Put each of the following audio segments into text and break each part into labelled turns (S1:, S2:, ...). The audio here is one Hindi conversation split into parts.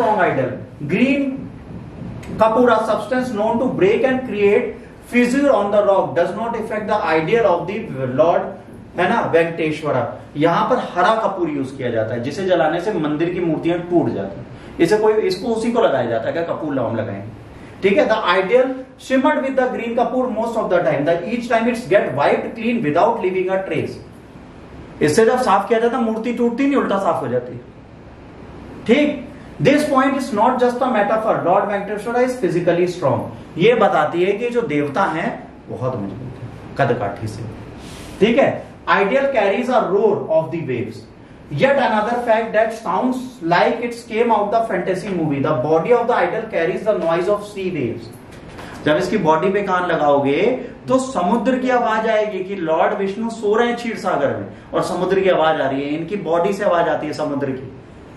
S1: strong idol. Green Kapoor, a substance known to break and create fissure on the rock, does not affect the ideal of the Lord, है ना, वेंकटेश्वरा। यहाँ पर हरा कपूर यूज किया जाता है, जिसे जलाने से मंदिर की मूर्तियां टूट जाती हैं। इसे कोई, इसको उसी को लगाया जाता है, क्या कपूर लौंग लगाएंगे, ठीक है। The ideal shimmered with the green kapur most of the time, the each time it's get wiped clean without leaving a trace. इससे जब साफ किया जाता है मूर्ति टूटती नहीं, उल्टा साफ हो जाती है, ठीक। This point is not just a metaphor, lord Venkateshwara is physically strong. ये बताती है कि जो देवता हैं बहुत मजबूत है, कद काठी से, ठीक है। Ideal carries a roar of the waves, yet another fact that sounds like it came out the fantasy movie. The body of the idol carries the noise of sea waves. जब इसकी बॉडी पे कान लगाओगे तो समुद्र की आवाज आएगी कि लॉर्ड विष्णु सो रहे हैं क्षीर सागर में और समुद्र की आवाज आ रही है, इनकी बॉडी से आवाज आती है समुद्र की,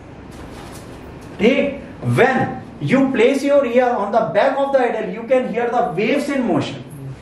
S1: ठीक। When you place your ear on the back of the idol, you can hear the waves in motion.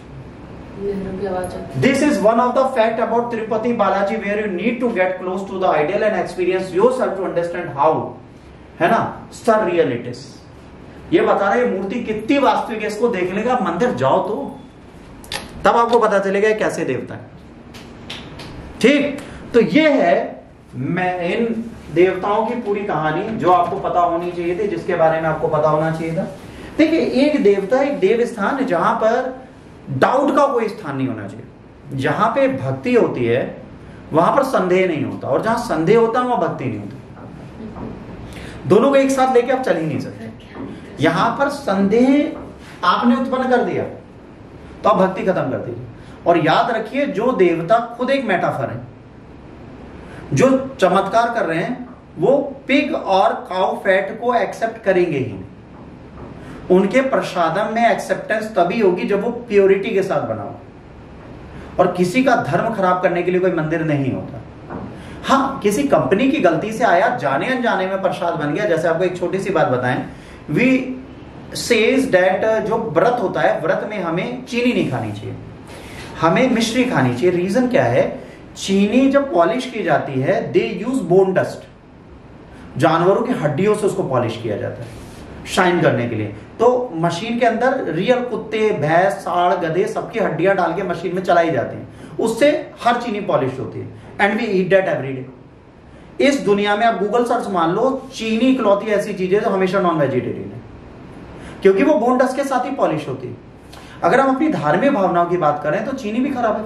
S1: This is one of the fact about Tirupati Balaji where you need to get close to the idol and experience yourself to understand how, है ना, surreal it is. ये बता रहे हैं मूर्ति कितनी वास्तविक है, इसको देखने का मंदिर जाओ तो तब आपको पता चलेगा कैसे देवता है, ठीक। तो ये है मैं इन देवताओं की पूरी कहानी जो आपको पता होनी चाहिए थी, जिसके बारे में आपको पता होना चाहिए था। देखिए, एक देवता, एक देव स्थान है जहां पर डाउट का कोई स्थान नहीं होना चाहिए। जहां पे भक्ति होती है वहां पर संदेह नहीं होता, और जहां संदेह होता है वहां भक्ति नहीं होती। दोनों को एक साथ लेके आप चल ही नहीं सकते। यहां पर संदेह आपने उत्पन्न कर दिया तो आप भक्ति खत्म कर दीजिए। और याद रखिए, जो देवता खुद एक मेटाफर है, जो चमत्कार कर रहे हैं वो पिग और काउ फैट को एक्सेप्ट करेंगे ही। उनके प्रसादम में एक्सेप्टेंस तभी होगी जब वो प्योरिटी के साथ बना हो, और किसी का धर्म खराब करने के लिए कोई मंदिर नहीं होता। हाँ, किसी कंपनी की गलती से आया, जाने अनजाने में प्रसाद बन गया। जैसे आपको एक छोटी सी बात बताएं, वी सेज दैट जो व्रत होता है, व्रत में हमें चीनी नहीं खानी चाहिए, हमें मिश्री खानी चाहिए। रीजन क्या है? चीनी जब पॉलिश की जाती है, दे यूज बोन डस्ट, जानवरों की हड्डियों से उसको पॉलिश किया जाता है शाइन करने के लिए। तो मशीन के अंदर रियल कुत्ते, भैंस, साड़, गधे सबकी हड्डियां डाल के मशीन में चलाई जाती हैं, उससे हर चीनी पॉलिश होती है, and we eat that every day. इस दुनिया में आप गूगल सर्च मान लो, चीनी इकलौती ऐसी चीज है जो हमेशा नॉन वेजिटेरियन है, क्योंकि वो बोन डस्ट के साथ ही पॉलिश होती है। अगर हम अपनी धार्मिक भावनाओं की बात करें तो चीनी भी खराब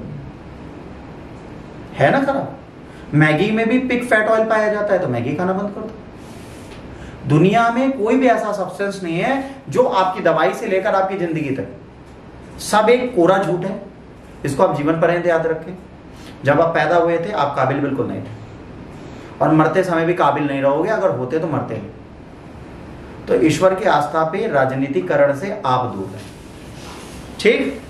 S1: है ना, खराब। मैगी में भी पिग फैट ऑयल पाया जाता है, तो मैगी खाना बंद कर दो। दुनिया में कोई भी ऐसा सब्सटेंस नहीं है जो आपकी दवाई से लेकर आपकी जिंदगी तक, सब एक कोरा झूठ है। इसको आप जीवन पर्यंत याद रखें। जब आप पैदा हुए थे आप काबिल बिल्कुल नहीं थे, और मरते समय भी काबिल नहीं रहोगे, अगर होते तो मरते हैं। तो ईश्वर की आस्था पे राजनीतिकरण से आप दूर हैं, ठीक।